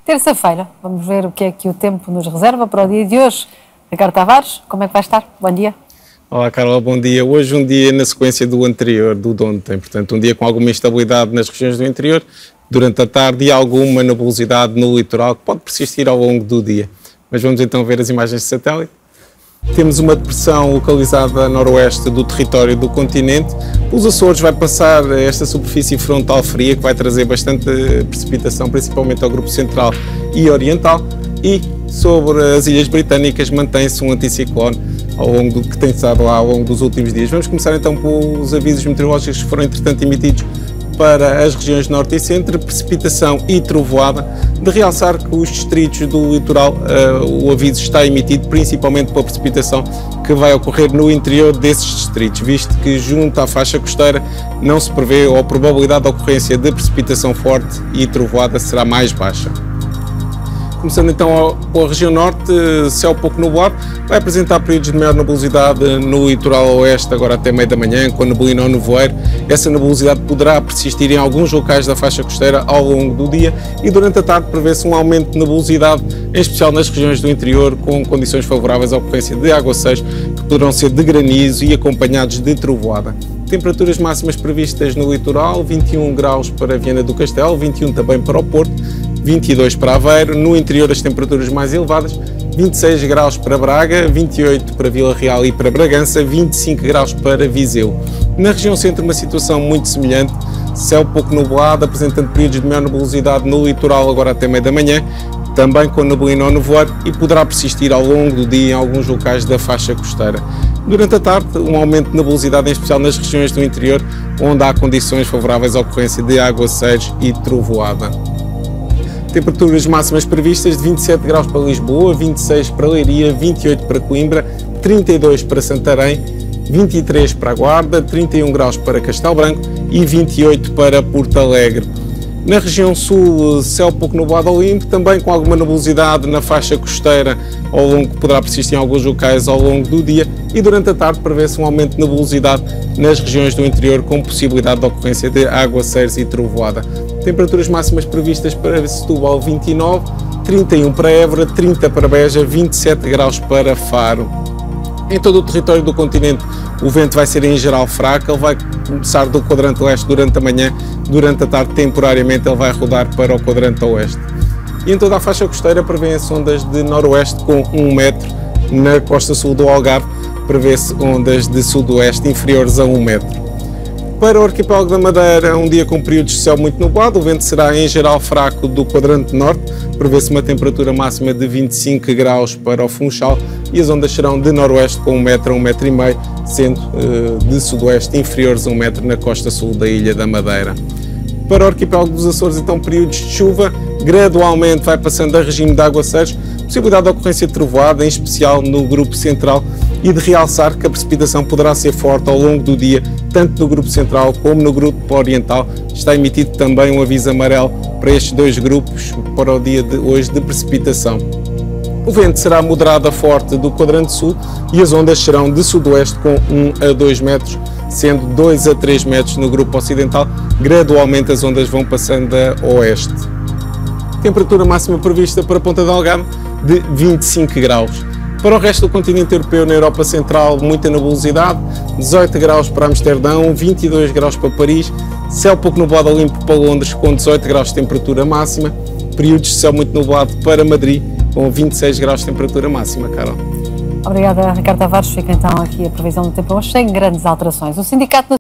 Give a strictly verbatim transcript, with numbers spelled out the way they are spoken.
Terça-feira, vamos ver o que é que o tempo nos reserva para o dia de hoje. Ricardo Tavares, como é que vai estar? Bom dia. Olá, Carla, bom dia. Hoje um dia na sequência do anterior, do de ontem, portanto um dia com alguma instabilidade nas regiões do interior, durante a tarde e alguma nebulosidade no litoral que pode persistir ao longo do dia. Mas vamos então ver as imagens de satélite. Temos uma depressão localizada a noroeste do território do continente. Os Açores vai passar esta superfície frontal fria que vai trazer bastante precipitação, principalmente ao grupo central e oriental. E sobre as Ilhas Britânicas mantém-se um anticiclone ao longo do, que tem estado lá ao longo dos últimos dias. Vamos começar então pelos avisos meteorológicos que foram entretanto emitidos para as regiões norte e centro, precipitação e trovoada. De realçar que os distritos do litoral, uh, o aviso está emitido principalmente pela precipitação que vai ocorrer no interior desses distritos, visto que junto à faixa costeira não se prevê ou a probabilidade de ocorrência de precipitação forte e trovoada será mais baixa. Começando então pela região norte, céu pouco nublado, vai apresentar períodos de maior nebulosidade no litoral oeste, agora até meio da manhã, com neblina ou nevoeiro. Essa nebulosidade poderá persistir em alguns locais da faixa costeira ao longo do dia e durante a tarde prevê-se um aumento de nebulosidade, em especial nas regiões do interior, com condições favoráveis à ocorrência de aguaceiros, que poderão ser de granizo e acompanhados de trovoada. Temperaturas máximas previstas no litoral, vinte e um graus para Viana do Castelo, vinte e um também para o Porto, vinte e dois para Aveiro. No interior as temperaturas mais elevadas, vinte e seis graus para Braga, vinte e oito para Vila Real e para Bragança, vinte e cinco graus para Viseu. Na região centro uma situação muito semelhante, céu pouco nublado, apresentando períodos de maior nebulosidade no litoral agora até meia da manhã, também com neblina ou nevoeiro e poderá persistir ao longo do dia em alguns locais da faixa costeira. Durante a tarde, um aumento de nebulosidade, em especial nas regiões do interior, onde há condições favoráveis à ocorrência de aguaceiros e trovoada. Temperaturas máximas previstas de vinte e sete graus para Lisboa, vinte e seis para Leiria, vinte e oito para Coimbra, trinta e dois para Santarém, vinte e três para a Guarda, trinta e um graus para Castelo Branco e vinte e oito para Porto Alegre. Na região sul, céu pouco nublado ao limpo, também com alguma nebulosidade na faixa costeira, ao longo que poderá persistir em alguns locais ao longo do dia, e durante a tarde prevê-se um aumento de nebulosidade nas regiões do interior, com possibilidade de ocorrência de aguaceiros e trovoada. Temperaturas máximas previstas para Setúbal, vinte e nove, trinta e um para Évora, trinta para Beja, vinte e sete graus para Faro. Em todo o território do continente o vento vai ser em geral fraco, ele vai começar do quadrante leste durante a manhã, durante a tarde temporariamente ele vai rodar para o quadrante oeste. E em toda a faixa costeira prevêem-se ondas de noroeste com um metro, na costa sul do Algarve prevê-se ondas de sudoeste inferiores a um metro. Para o arquipélago da Madeira, um dia com períodos de céu muito nublado, o vento será em geral fraco do quadrante norte, prevê-se uma temperatura máxima de vinte e cinco graus para o Funchal e as ondas serão de noroeste com um metro a um metro e meio, sendo uh, de sudoeste inferiores a um metro na costa sul da Ilha da Madeira. Para o arquipélago dos Açores, então, períodos de chuva, gradualmente vai passando a regime de aguaceiros, possibilidade de ocorrência de trovoada, em especial no grupo central, e de realçar que a precipitação poderá ser forte ao longo do dia, tanto no grupo central como no grupo oriental. Está emitido também um aviso amarelo para estes dois grupos para o dia de hoje de precipitação. O vento será moderado a forte do quadrante sul e as ondas serão de sudoeste com um a dois metros, sendo dois a três metros no grupo ocidental. Gradualmente as ondas vão passando a oeste. Temperatura máxima prevista para Ponta Delgada de vinte e cinco graus. Para o resto do continente europeu, na Europa Central, muita nebulosidade, dezoito graus para Amsterdão, vinte e dois graus para Paris, céu pouco nublado ao limpo para Londres, com dezoito graus de temperatura máxima, períodos de céu muito nublado para Madrid, com vinte e seis graus de temperatura máxima, Carol. Obrigada, Ricardo Tavares. Fica então aqui a previsão do tempo hoje, sem grandes alterações. O Sindicato